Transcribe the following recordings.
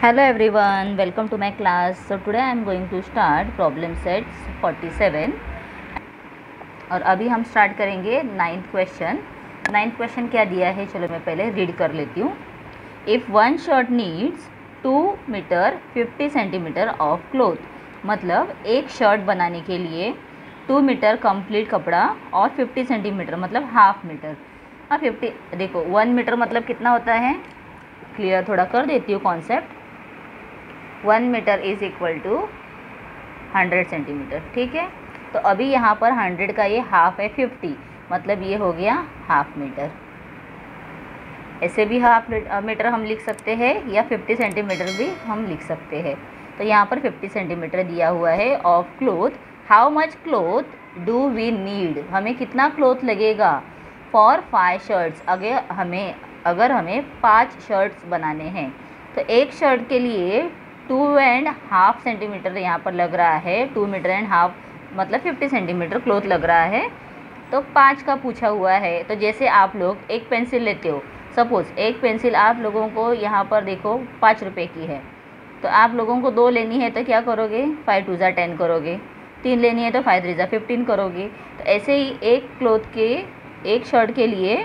Hello everyone, welcome to my class. So today I am going to start problem sets 47 और अभी हम start करेंगे ninth question क्या दिया है, चलो मैं पहले रीड कर लेती हूँ. If one shirt needs 2 metre 50 centimetre of cloth, मतलब एक शर्ट बनाने के लिए 2 मीटर कंप्लीट कपड़ा और 50 सेंटीमीटर मतलब हाफ मीटर. हाँ 50, देखो 1 मीटर मतलब कितना होता है, क्लियर थोड़ा कर देती हूँ concept. 1 metre is equal to 100 centimetre. ठीक है, तो अभी यहाँ पर 100 का ये हाफ है 50, मतलब ये हो गया हाफ मीटर. ऐसे भी हाफ मीटर हम लिख सकते हैं या 50 सेंटीमीटर भी हम लिख सकते हैं. तो यहाँ पर 50 सेंटीमीटर दिया हुआ है of cloth. How much cloth do we need, हमें कितना क्लोथ लगेगा फॉर 5 शर्ट्स, अगर हमें 5 शर्ट्स बनाने हैं. तो एक शर्ट के लिए 2.5 सेंटीमीटर यहाँ पर लग रहा है. 2 मीटर एंड हाफ मतलब 50 सेंटीमीटर क्लोथ लग रहा है. तो 5 का पूछा हुआ है. तो जैसे आप लोग एक पेंसिल लेते हो, सपोज़ एक पेंसिल आप लोगों को यहाँ पर देखो 5 रुपये की है, तो आप लोगों को 2 लेनी है तो क्या करोगे, 5 2 10 करोगे. 3 लेनी है तो 5 3 15 करोगे. तो ऐसे ही एक क्लोथ के एक शर्ट के लिए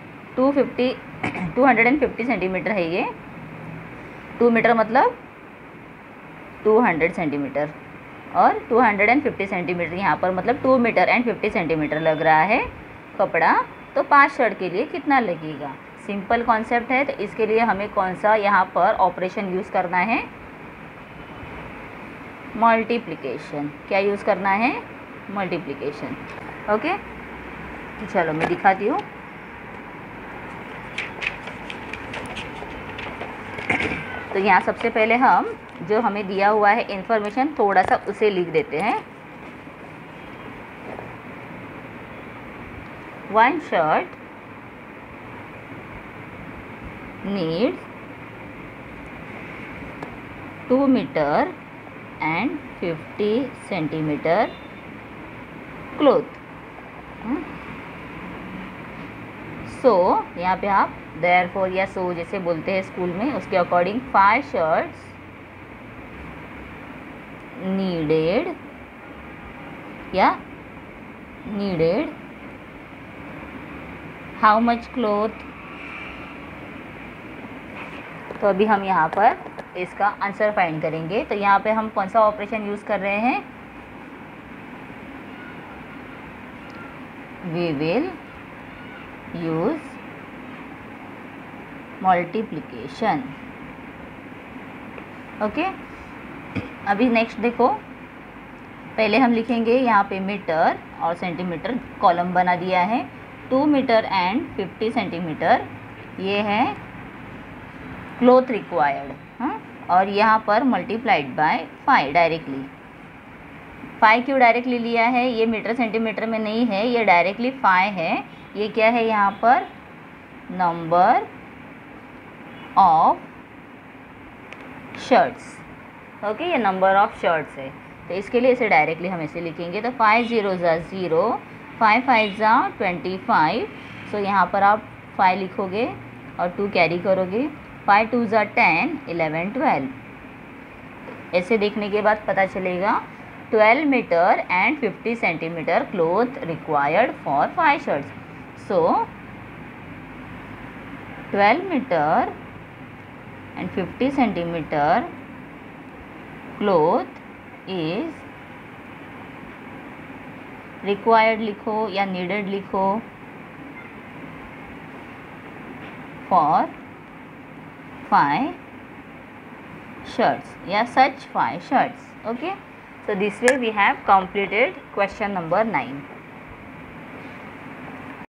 250 सेंटीमीटर है ये. 2 मीटर मतलब 200 सेंटीमीटर और 250 सेंटीमीटर यहाँ पर मतलब 2 मीटर एंड 50 सेंटीमीटर लग रहा है कपड़ा. तो 5 शर्ट के लिए कितना लगेगा. सिंपल कॉन्सेप्ट है. तो इसके लिए हमें कौन सा यहाँ पर ऑपरेशन यूज़ करना है, मल्टीप्लिकेशन. क्या यूज़ करना है, मल्टीप्लिकेशन. ओके, तो चलो मैं दिखाती हूँ. तो यहाँ सबसे पहले हम जो हमें दिया हुआ है इन्फॉर्मेशन थोड़ा सा उसे लिख देते हैं. One shirt needs 2 metre and 50 centimetre cloth. So यहाँ पे आप देयरफॉर या सो जैसे बोलते हैं स्कूल में, उसके according 5 shirts needed how much cloth. तो अभी हम यहाँ पर इसका आंसर फाइंड करेंगे. तो यहाँ पे हम कौन सा ऑपरेशन यूज़ कर रहे हैं, we will use multiplication. Okay, अभी नेक्स्ट देखो, पहले हम लिखेंगे यहाँ पे मीटर और सेंटीमीटर, कॉलम बना दिया है. 2 मीटर एंड 50 सेंटीमीटर ये है क्लोथ रिक्वायर्ड. हाँ, और यहाँ पर मल्टीप्लाइड बाय 5 डायरेक्टली. 5 क्यों डायरेक्टली लिया है, ये मीटर सेंटीमीटर में नहीं है, ये डायरेक्टली 5 है. ये क्या है यहाँ पर, नंबर ऑफ शर्ट्स. ओके, ये नंबर ऑफ शर्ट्स है. तो इसके लिए इसे डायरेक्टली हम ऐसे लिखेंगे. तो 5 0 0, 5 5 25. सो यहाँ पर आप 5 लिखोगे और 2 कैरी करोगे. 5 2 10, 11 12. ऐसे देखने के बाद पता चलेगा 12 metre and 50 centimetre cloth required for 5 shirts. So 12 metre and 50 centimetre cloth is required लिखो या नीडेड लिखो फॉर 5 shirts या such 5 shirts. Okay, so this way we have completed question number 9.